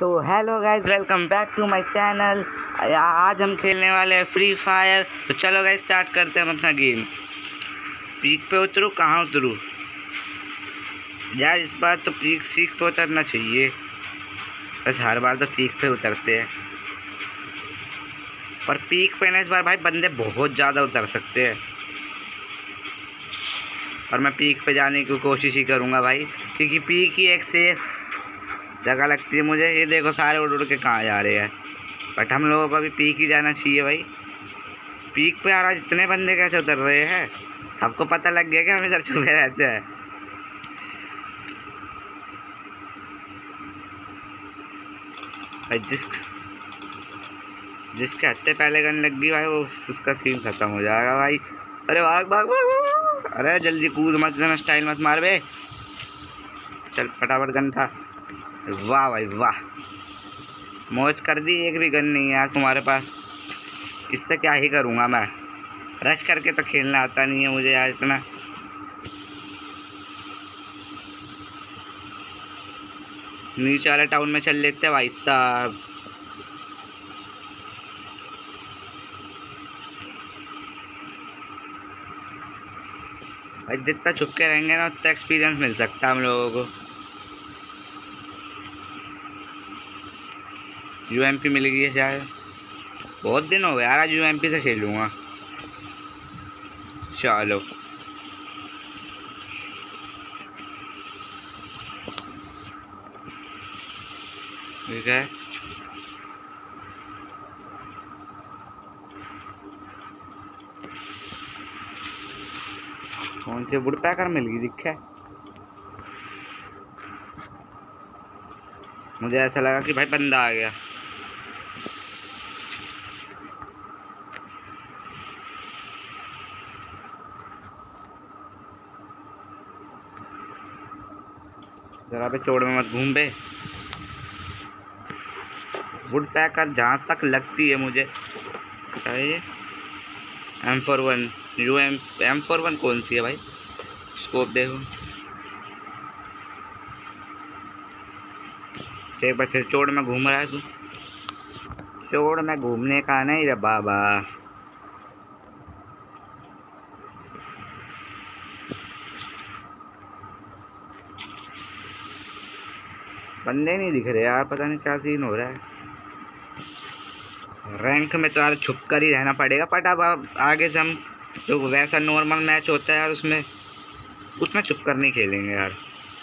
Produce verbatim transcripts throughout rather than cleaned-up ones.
तो hello guys, welcome back to my channel. आज हम खेलने वाले हैं फ्री फायर। तो चलो गाइज स्टार्ट करते हैं हम अपना गेम। पीक पे उतरूँ, कहाँ उतरूँ यार? इस बार तो पीक सीख तो उतरना चाहिए, बस हर बार तो पीक पे उतरते हैं। पर पीक पे ना इस बार भाई बंदे बहुत ज़्यादा उतर सकते हैं, और मैं पीक पे जाने की कोशिश ही करूँगा भाई, क्योंकि पीक ही एक सेफ जगह लगती है मुझे। ये देखो सारे उड़ उड़ के कहाँ जा रहे हैं, बट हम लोगों को अभी पीक ही जाना चाहिए भाई। पीक पे आ रहा, इतने बंदे कैसे उतर रहे हैं? सबको पता लग गया कि हम इधर छुपे रहते हैं। भाई जिस जिसके हत्ते पहले गन लग गई भाई, वो उसका सीन खत्म हो जाएगा भाई। अरे भाग भाग भाग, भाग। अरे जल्दी कूद मत, इतना स्टाइल मत मार बे। चल फटाफट गन था। वाह भाई वाह, मौज कर दी। एक भी गन नहीं है यार तुम्हारे पास, इससे क्या ही करूँगा मैं? रश करके तो खेलना आता नहीं है मुझे यार इतना। नीचे वाले टाउन में चल लेते हैं भाई साहब। भाई जितना छुप के रहेंगे ना उतना एक्सपीरियंस मिल सकता है हम लोगों को। यूएमपी मिल गई है शायद, बहुत दिन हो गए यार, आज यूएमपी से खेलूँगा। चलो ठीक है। कौन सी वुड पैकर मिल गई दिखे? मुझे ऐसा लगा कि भाई बंदा आ गया। जरा पे चोड़ में मत घूम बे। वुड पैकर जहाँ तक लगती है मुझे, क्या है ये? M four one U M M four one कौन सी है भाई? स्कोप देखो। एक बार फिर चोड़ में घूम रहा है तू। चोड़ में घूमने का नहीं रे बाबा। बंदे नहीं दिख रहे यार, पता नहीं क्या सीन हो रहा है। रैंक में तो यार छुप कर ही रहना पड़ेगा, बट अब अब आगे से हम जो वैसा नॉर्मल मैच होता है यार, उसमें उसमें छुप कर नहीं खेलेंगे यार।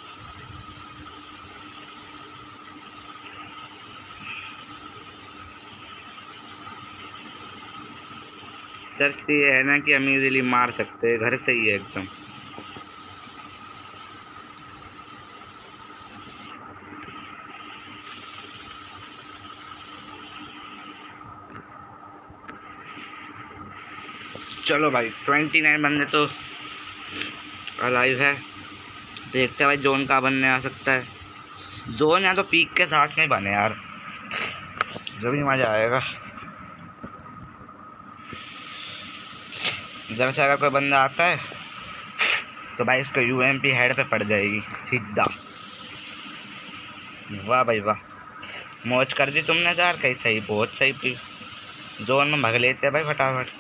दर्द ये है ना कि हम इजीली मार सकते हैं, घर से ही है एकदम। चलो भाई ट्वेंटी नाइन बंदे तो अलाइव है। देखते हैं भाई जोन का बनने आ सकता है। जोन या तो पीक के साथ में बने यार, जब भी मज़ा आएगा। इधर से अगर कोई बंदा आता है तो भाई उसको यूएमपी हेड पे पड़ जाएगी सीधा। वाह भाई वाह, मौज कर दी तुमने यार। कहीं सही, बहुत सही। जोन में भाग लेते हैं भाई फटाफट।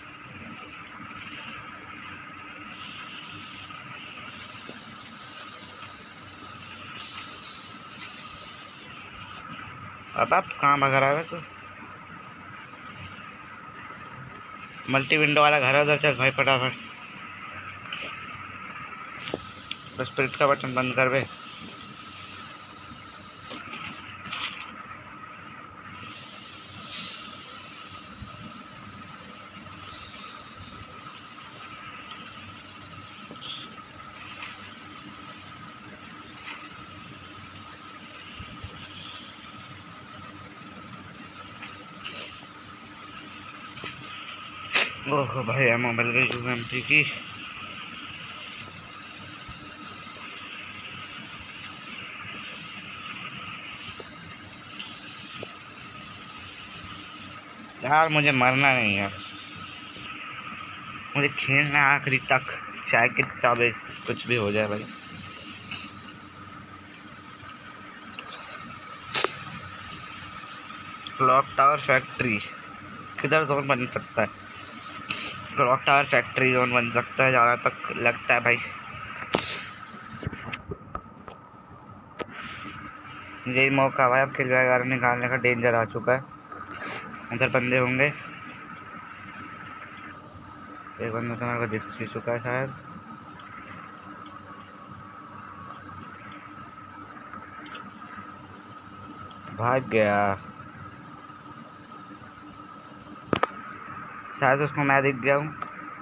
अब आप कहाँ भग रहा है तो? मल्टी विंडो वाला घर है उधर, चल भाई फटाफट। बस स्प्रिट का बटन बंद कर बे। ओह भाई एमओ मिल गई यूएमपी की। यार मुझे मरना नहीं है, मुझे खेलना आखिरी तक, चाहे कितना कुछ भी हो जाए भाई। क्लॉक टावर फैक्ट्री किधर जोन बन सकता है? क्लॉक टावर फैक्ट्री जोन बन सकता है जहाँ तक लगता है भाई। यही मौका भाई, अब किल वगैरह निकालने का डेंजर आ चुका है। उधर बंदे होंगे, एक बंदा तो मेरे को दिख भी चुका है शायद। भाग गया शायद, उसको मैं दिख गया हूँ।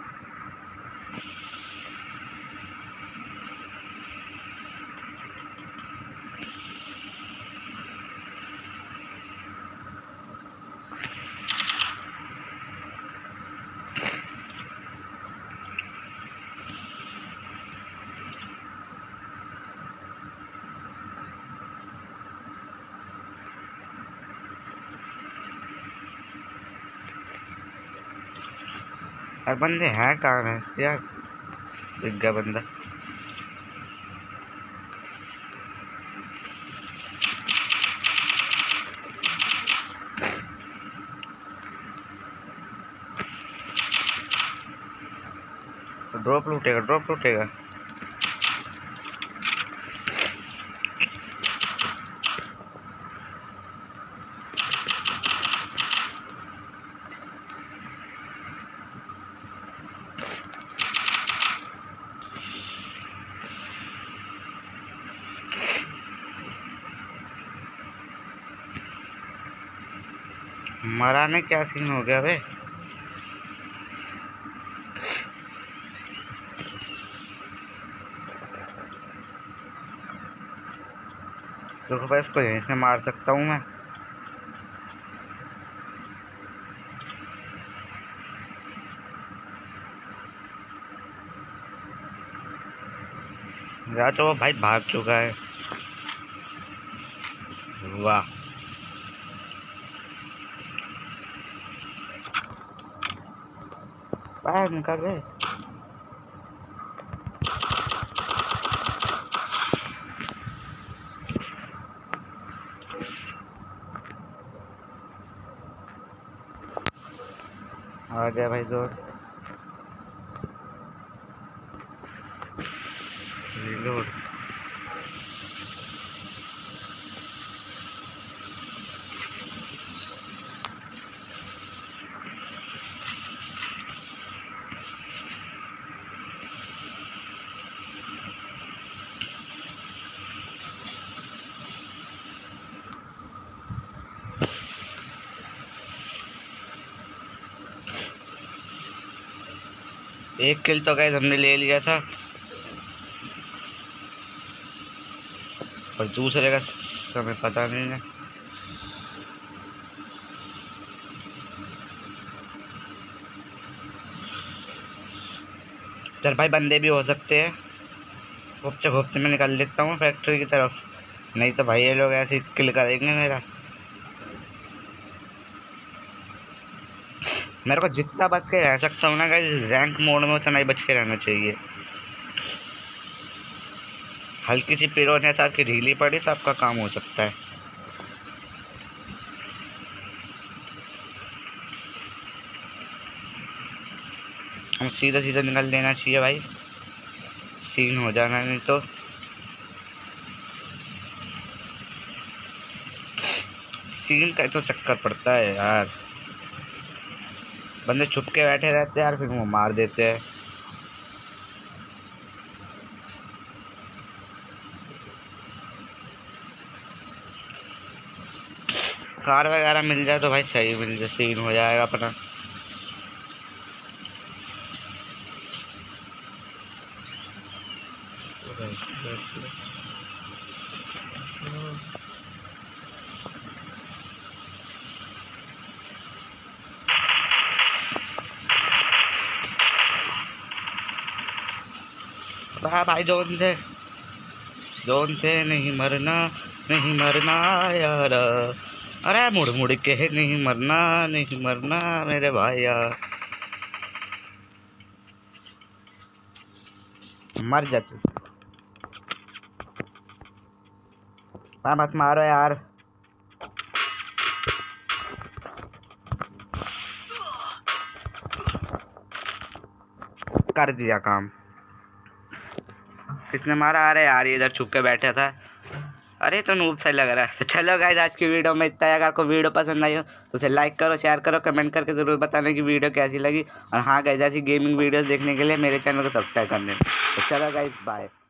और बंदे हैं कहाँ है यार? दिख गया बंदा। ड्रॉप लूटेगा, ड्रॉप लूटेगा। मरा ने, क्या सीन हो गया बे? देखो भाई, इसको यहीं से मार सकता हूँ मैं। या तो वो भाई भाग चुका है। वाह, बाहर निकल गए। आ गया भाई जोर। रिलोड। एक किल तो गाइस हमने ले लिया था, और दूसरे का समय पता नहीं है। चल भाई, बंदे भी हो सकते हैं। घुपचे घुपचे में निकल लेता हूँ फैक्ट्री की तरफ, नहीं तो भाई ये लोग ऐसे किल करेंगे मेरा। मेरे को जितना बच के रह सकता हूँ ना गाइस रैंक मोड में, उतना ही बच के रहना चाहिए। हल्की सी पिरोने साहब की ढीली पड़ी तो आपका काम हो सकता है। हम सीधा सीधा निकल लेना चाहिए भाई, सीन हो जाना नहीं तो। सीन का तो चक्कर पड़ता है यार, बंदे छुप के बैठे रहते हैं यार, फिर वो मार देते हैं। कार वगैरह मिल जाए तो भाई सही, मिल जाए सीन हो जाएगा अपना। भाई जोन से, जोन से नहीं मरना, नहीं मरना यार। अरे मुड़ मुड़ के नहीं मरना, नहीं मरना मेरे भाई यार। मर जा तू, मत मारो यार। कर दिया काम। किसने मारा? अरे यार इधर छुप के बैठा था। अरे तो नूब सा लग रहा है। तो चलो गाइस आज की वीडियो में इतना है। अगर आपको वीडियो पसंद आई हो तो उसे लाइक करो, शेयर करो, कमेंट करके ज़रूर बताना कि वीडियो कैसी लगी। और हाँ गाइस ऐसी गेमिंग वीडियोस देखने के लिए मेरे चैनल को सब्सक्राइब कर लेना। तो चलो गाइस बाय।